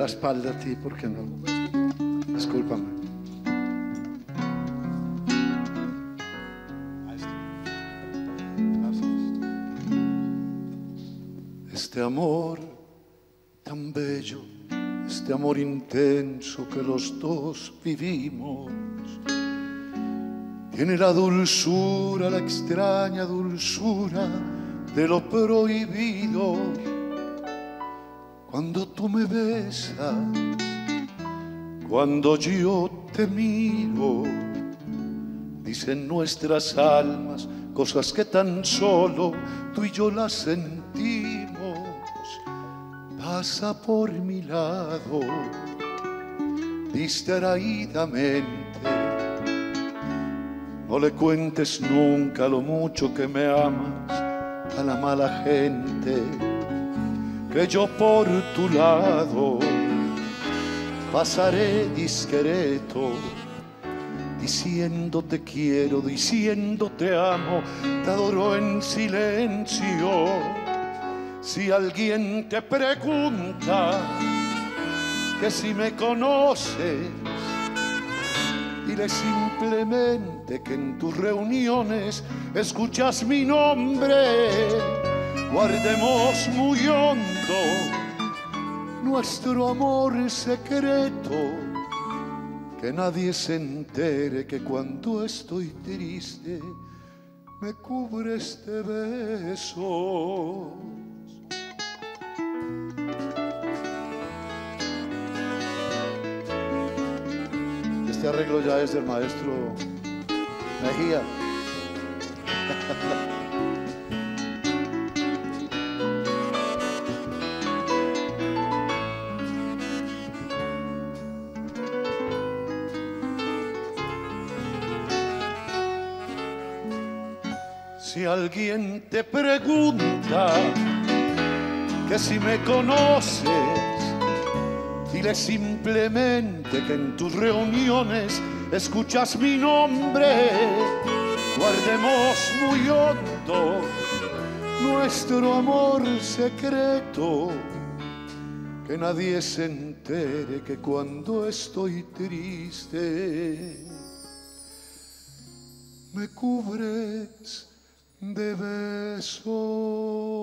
espalda a ti porque no. Discúlpame. Este amor tan bello, este amor intenso que los dos vivimos, tiene la dulzura, la extraña dulzura de lo prohibido. Cuando tú me besas, cuando yo te miro, dicen nuestras almas cosas que tan solo tú y yo las sentimos. Pasa por mi lado distraídamente, no le cuentes nunca lo mucho que me amas a la mala gente, que yo por tu lado pasaré discreto, diciendo te quiero, diciendo te amo, te adoro en silencio. Si alguien te pregunta que si me conoces, dile simplemente que en tus reuniones escuchas mi nombre. Guardemos muy hondo nuestro amor secreto, que nadie se entere que cuando estoy triste me cubres de besos. Este arreglo ya es del maestro Mejía. Si alguien te pregunta que si me conoces, dile simplemente que en tus reuniones escuchas mi nombre. Guardemos muy hondo nuestro amor secreto, que nadie se entere que cuando estoy triste me cubres de besos.